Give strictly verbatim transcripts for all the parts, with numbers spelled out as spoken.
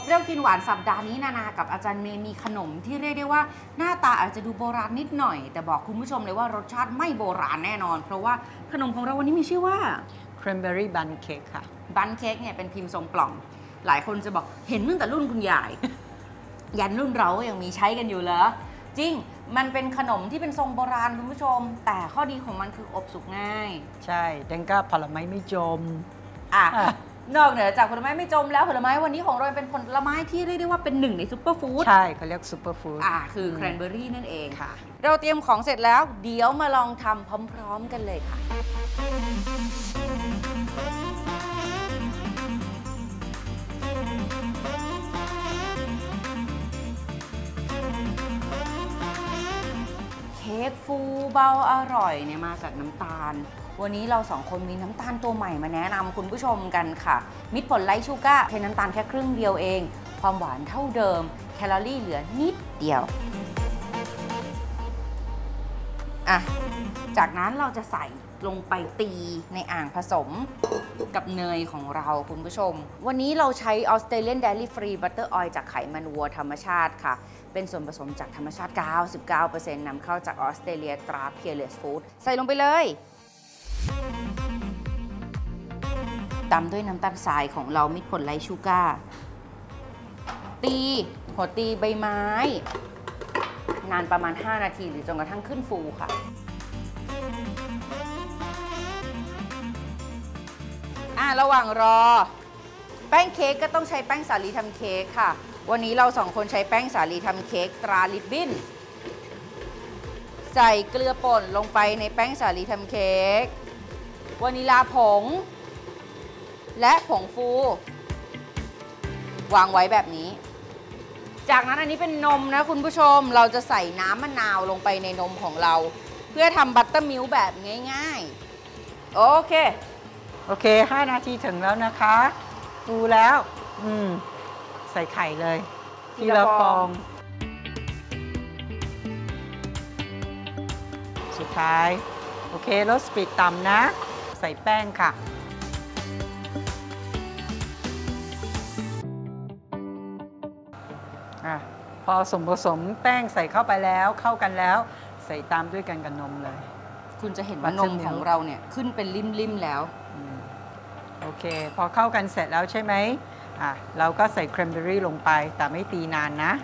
บเปรี้ยวกินหวานสัปดาห์นี้นานากับอาจารย์เมย์มีขนมที่เรียกได้ว่าหน้าตาอาจจะดูโบราณนิดหน่อยแต่บอกคุณผู้ชมเลยว่ารสชาติไม่โบราณแน่นอนเพราะว่าขนมของเราวันนี้มีชื่อว่า Cranberry Bun Cake ค่ะบันเค้กเนี่ยเป็นพิมพ์ทรงกล่องหลายคนจะบอกเห็นตั้งแต่รุ่นคุณยาย ยันรุ่นเรายังมีใช้กันอยู่เหรอจริงมันเป็นขนมที่เป็นทรงโบราณคุณผู้ชมแต่ข้อดีของมันคืออบสุกง่ายใช่ดังก็ผลไม้ไม่จมอ่ะนอกเหนือจากผลไม้ไม่จมแล้วผลไม้วันนี้ของเราเป็นผลไม้ที่เรียกได้ว่าเป็นหนึ่งในซุปเปอร์ฟู้ดใช่เขาเรียกซุปเปอร์ฟู้ดอ่ะคือแครนเบอร์รี่นั่นเองค่ะเราเตรียมของเสร็จแล้วเดี๋ยวมาลองทำพร้อมๆกันเลยค่ะเค้กฟูเบาอร่อยเนี่ยมาจากน้ำตาลวันนี้เราสองคนมีน้ำตาลตัวใหม่มาแนะนำคุณผู้ชมกันค่ะมิตรผลไลท์ชูก้าใช้น้ำตาลแค่ครึ่งเดียวเองความหวานเท่าเดิมแคลอรี่เหลือนิดเดียวอ่ะจากนั้นเราจะใส่ลงไปตีในอ่างผสมกับเนยของเราคุณผู้ชมวันนี้เราใช้ Australian Dairy Free Butter Oil จากไขมันวัวธรรมชาติค่ะเป็นส่วนผสมจากธรรมชาติ เก้าสิบเก้าเปอร์เซ็นต์ นำเข้าจากออสเตรเลียตรา Peerless Food ใส่ลงไปเลยตามด้วยน้ำตาลทรายของเรามิตรผลไลท์ชูก้าตีหัวตีใบไม้นานประมาณห้านาทีหรือจนกระทั่งขึ้นฟูค่ะอ่ะระหว่างรอแป้งเค้กก็ต้องใช้แป้งสาลีทำเค้กค่ะวันนี้เราสองคนใช้แป้งสาลีทำเค้กตราลิบบิ้นใส่เกลือป่นลงไปในแป้งสาลีทำเค้กวานิลาผงและผงฟูวางไว้แบบนี้จากนั้นอันนี้เป็นนมนะคุณผู้ชมเราจะใส่น้ำมะนาวลงไปในนมของเราเพื่อทำบัตเตอร์มิลค์แบบง่ายๆโอเคโอเคห้านาทีถึงแล้วนะคะฟูแล้วอืมใส่ไข่เลยทีละฟองสุดท้ายโอเครสสปีดต่ำนะใส่แป้งค่ะอ่ะพอส่วนผสมแป้งใส่เข้าไปแล้วเข้ากันแล้วใส่ตามด้วยกันกับนมเลยคุณจะเห็นว่านมของเราเนี่ยขึ้นเป็นริมๆแล้วโอเคพอเข้ากันเสร็จแล้วใช่ไหมอ่ะเราก็ใส่แครนเบอร์รี่ลงไปแต่ไม่ตีนานนะ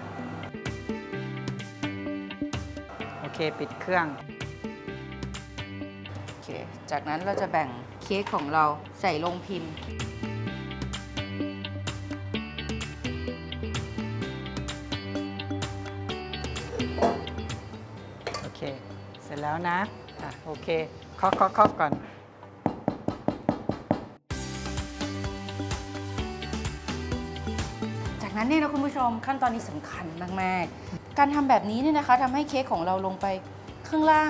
โอเคปิดเครื่องโอเคจากนั้นเราจะแบ่งเค้กของเราใส่ลงพิมพ์โอเคเสร็จแล้วนะอ่ะโอเคเคาะเคาะเคาะก่อนนั้นเนี่ยนะคุณผู้ชมขั้นตอนนี้สำคัญมากๆการทำแบบนี้เนี่ยนะคะทำให้เค้กของเราลงไปข้างล่าง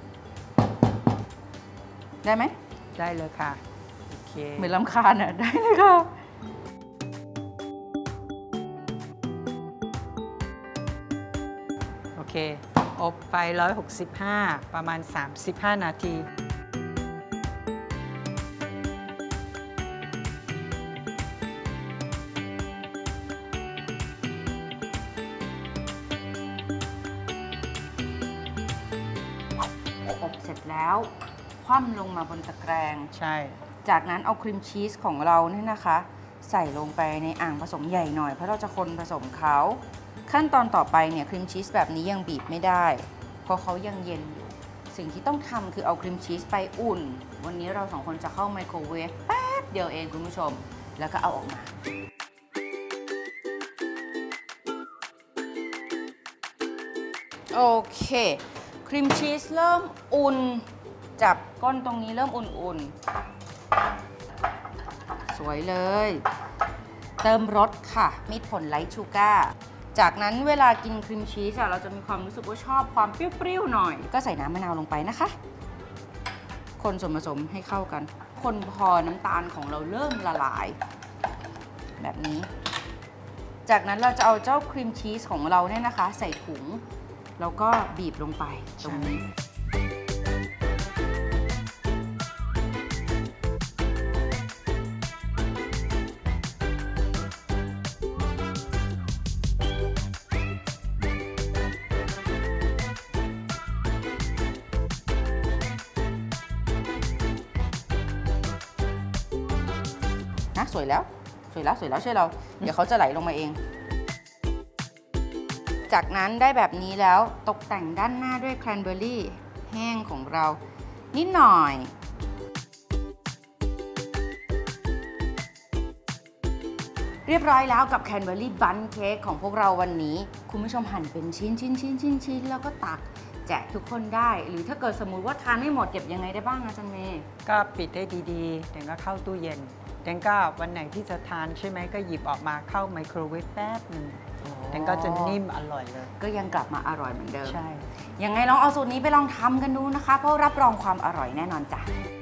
ได้ไหมได้เลยค่ะโอเคเหมือนลำคาญอ่ะได้เลยค่ะโอเคอบไฟหนึ่งร้อยหกสิบห้าประมาณสามสิบห้านาทีอบเสร็จแล้วคว่ำลงมาบนตะแกรงใช่จากนั้นเอาครีมชีสของเราเนี่ยนะคะใส่ลงไปในอ่างผสมใหญ่หน่อยเพราะเราจะคนผสมเขาขั้นตอนต่อไปเนี่ยครีมชีสแบบนี้ยังบีบไม่ได้เพราะเขายังเย็นอยู่สิ่งที่ต้องทำคือเอาครีมชีสไปอุ่นวันนี้เราสองคนจะเข้าไมโครเวฟแป๊บเดียวเองคุณผู้ชมแล้วก็เอาออกมาโอเคครีมชีสเริ่มอุ่นจับก้นตรงนี้เริ่มอุ่นๆสวยเลยเติมรสค่ะมิตรผลไลท์ชูก้าจากนั้นเวลากินครีมชีสเราจะมีความรู้สึกว่าชอบความเปรี้ยวๆหน่อยก็ใส่น้ำมะนาวลงไปนะคะคนส่วนผสมให้เข้ากันคนพอน้ำตาลของเราเริ่มละลายแบบนี้จากนั้นเราจะเอาเจ้าครีมชีสของเราเนี่ยนะคะใส่ถุงแล้วก็บีบลงไปตรงนี้ อนะสวยแล้วสวยแล้วสวยแล้วช่วยเรา เดี๋ยวเขาจะไหลลงมาเอง จากนั้นได้แบบนี้แล้วตกแต่งด้านหน้าด้วยแครนเบอร์รี่แห้งของเรานิดหน่อย เรียบร้อยแล้วกับแคนเบอร์รี่บันเค้กของพวกเราวันนี้ คุณผู้ชมหั่นเป็นชิ้นชิ้นชิ้นชิ้นชิ้นแล้วก็ตักแจกทุกคนได้ หรือถ้าเกิดสมมุติว่าทานไม่หมดเก็บยังไงได้บ้างอาจารย์เมย์ก็ปิดให้ดีๆเดี๋ยวก็เข้าตู้เย็นเดี๋ยวก็วันไหนที่จะทานใช่ไหมก็หยิบออกมาเข้าไมโครเวฟแป๊บหนึ่งเดี๋ยวก็จะนิ่มอร่อยเลยก็ยังกลับมาอร่อยเหมือนเดิมใช่ยังไงลองเอาสูตรนี้ไปลองทำกันดูนะคะ เพราะรับรองความอร่อยแน่นอนจ้ะ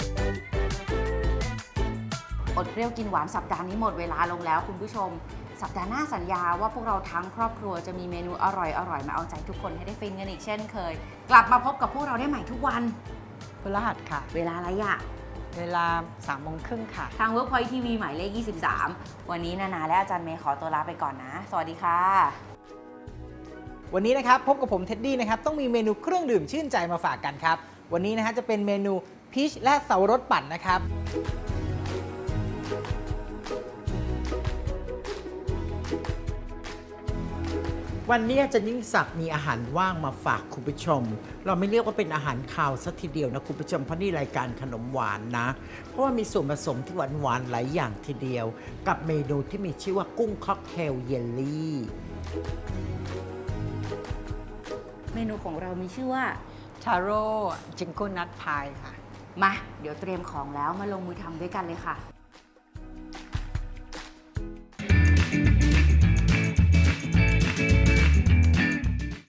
อดเปรี้ยวกินหวานสัปดาห์นี้หมดเวลาลงแล้วคุณผู้ชม สัปดาห์หน้าสัญญาว่าพวกเราทั้งครอบครัวจะมีเมนูอร่อยอร่อยมาเอาใจทุกคนให้ได้ฟินกันอีกเช่นเคย กลับมาพบกับพวกเราได้ใหม่ทุกวันพฤหัสค่ะเวลาอะไรอะเวลาสามโมงครึ่งค่ะทาง Workpoint ที วี หมายเลข ยี่สิบสาม วันนี้นานาและอาจารย์เมย์ขอตัวลาไปก่อนนะ สวัสดีค่ะวันนี้นะครับพบกับผมเท็ดดี้นะครับต้องมีเมนูเครื่องดื่มชื่นใจมาฝากกันครับวันนี้นะฮะจะเป็นเมนูพีชและเสาวรสปั่นนะครับวันนี้อาจารย์ยิ่งศักดิ์มีอาหารว่างมาฝากคุณผู้ชม เราไม่เรียกว่าเป็นอาหารคาวสักทีเดียวนะคุณผู้ชมเพราะนี่รายการขนมหวานนะเพราะว่ามีส่วนผสมที่หวานหวานๆหลายอย่างทีเดียว กับเมนูที่มีชื่อว่ากุ้งค็อกเทลเยลลี่เมนูของเรามีชื่อว่าทาโร่จิงโก้นัทพายค่ะมา เดี๋ยวเตรียมของแล้วมาลงมือทำด้วยกันเลยค่ะ